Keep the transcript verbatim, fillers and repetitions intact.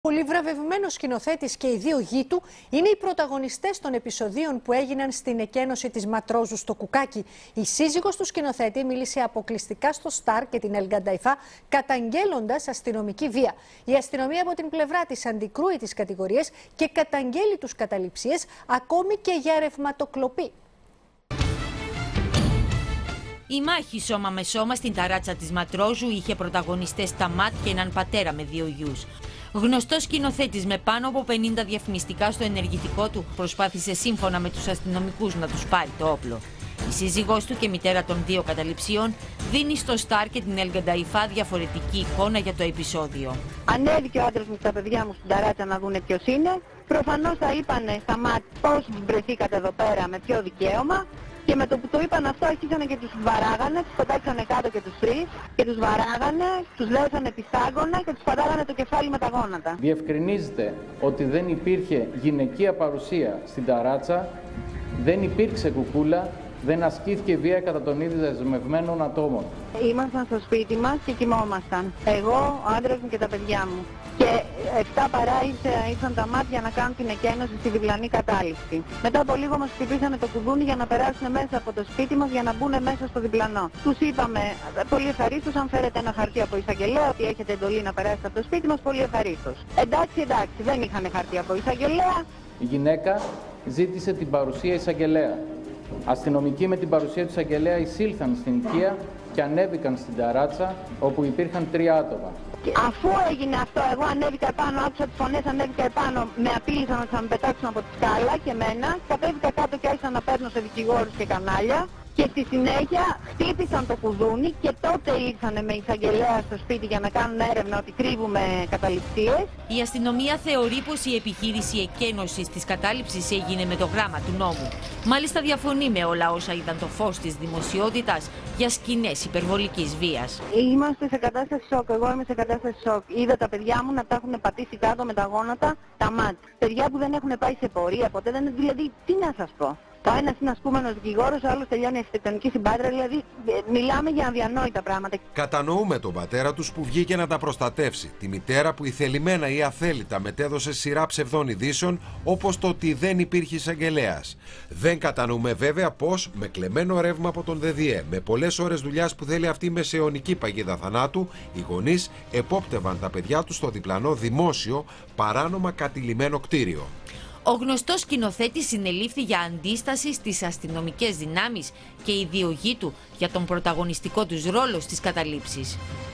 Πολύ βραβευμένος σκηνοθέτης και οι δύο γη του είναι οι πρωταγωνιστές των επεισοδίων που έγιναν στην εκένωση της Ματρόζου στο Κουκάκι. Η σύζυγος του σκηνοθέτη μίλησε αποκλειστικά στο Σταρ και την Ελ Γκανταϊφά, καταγγέλλοντας αστυνομική βία. Η αστυνομία από την πλευρά της αντικρούει τις κατηγορίες και καταγγέλει τους καταληψίες, ακόμη και για ρευματοκλοπή. Η μάχη σώμα με σώμα στην ταράτσα της Ματρόζου είχε πρωταγωνιστές τα ΜΑΤ και έναν πατέρα με δύο γιους. Γνωστός σκηνοθέτης με πάνω από πενήντα διαφημιστικά στο ενεργητικό του προσπάθησε σύμφωνα με τους αστυνομικούς να τους πάρει το όπλο. Η σύζυγός του και μητέρα των δύο καταληψίων δίνει στο Σταρ και την Ελ Γκανταϊφά διαφορετική εικόνα για το επεισόδιο. Ανέβηκε ο άντρας μου και τα παιδιά μου στην ταράτσα να δούνε ποιος είναι. Προφανώς θα είπανε στα ΜΑΤ πώς βρεθήκατε εδώ πέρα, με ποιο δικαίωμα. Και με το που το είπαν αυτό αρχίσανε και τους βαράγανε, τους πετάξανε κάτω και τους τρεις και τους βαράγανε, τους λέωσανε πιστάγκωνα και τους πατάγανε το κεφάλι με τα γόνατα. Διευκρινίζεται ότι δεν υπήρχε γυναικεία παρουσία στην ταράτσα, δεν υπήρξε κουκούλα, δεν ασκήθηκε βία κατά των ίδιων δεσμευμένων ατόμων. Ήμασταν στο σπίτι μας και κοιμόμασταν. Εγώ, ο άντρας μου και τα παιδιά μου. Και εφτά παρά ήρθαν τα μάτια να κάνουν την εκένωση στη διπλανή κατάληψη. Μετά από λίγο μας χτυπήσανε το κουδούνι για να περάσουν μέσα από το σπίτι μας για να μπουν μέσα στο διπλανό. Τους είπαμε πολύ ευχαρίστως, αν φέρετε ένα χαρτί από εισαγγελέα ότι έχετε εντολή να περάσετε από το σπίτι μας, πολύ ευχαρίστως. Εντάξει, εντάξει, δεν είχαν χαρτί από εισαγγελέα. Η γυναίκα ζήτησε την παρουσία εισαγγελέα. Αστυνομικοί με την παρουσία του εισαγγελέα εισήλθαν στην οικία και ανέβηκαν στην ταράτσα, όπου υπήρχαν τρία άτομα. Και αφού έγινε αυτό, εγώ ανέβηκα επάνω, άκουσα τις φωνές, ανέβηκα επάνω, με απείλησαν ότι θα με πετάξουν από τη σκάλα και εμένα. Κατέβηκα κάτω και άρχισα να παίρνω σε δικηγόρους και κανάλια. Και στη συνέχεια χτύπησαν το κουδούνι και τότε ήρθανε με εισαγγελέα στο σπίτι για να κάνουν έρευνα ότι κρύβουμε καταληψίες. Η αστυνομία θεωρεί πως η επιχείρηση εκένωσης της κατάληψης έγινε με το γράμμα του νόμου. Μάλιστα διαφωνεί με όλα όσα είδαν το φως της δημοσιότητας για σκηνές υπερβολικής βίας. Είμαστε σε κατάσταση σοκ. Εγώ είμαι σε κατάσταση σοκ. Είδα τα παιδιά μου να τα έχουν πατήσει κάτω με τα γόνατα, τα ΜΑΤ. Παιδιά που δεν έχουν πάει σε πορεία ποτέ, δεν, δηλαδή τι να σας πω. Το ένας είναι ασκούμενος δικηγόρος, ο άλλος τελειώνει αρχιτεκτονική συμπάτρα, δηλαδή μιλάμε για αδιανόητα πράγματα. Κατανοούμε τον πατέρα τους που βγήκε να τα προστατεύσει, τη μητέρα που ηθελημένα ή αθέλητα μετέδωσε σειρά ψευδών ειδήσεων, όπως το ότι δεν υπήρχε εισαγγελέας. Δεν κατανοούμε βέβαια πως με κλεμμένο ρεύμα από τον ΔΔΕ, με πολλές ώρες δουλειάς που θέλει αυτή η μεσαιωνική παγίδα θανάτου, οι γονείς επόπτευαν τα παιδιά τους στο διπλανό δημόσιο, παράνομα κατηλημμένο κτίριο. Ο γνωστός σκηνοθέτης συνελήφθη για αντίσταση στις αστυνομικές δυνάμεις και οι δύο γη του για τον πρωταγωνιστικό τους ρόλο στις καταλήψεις.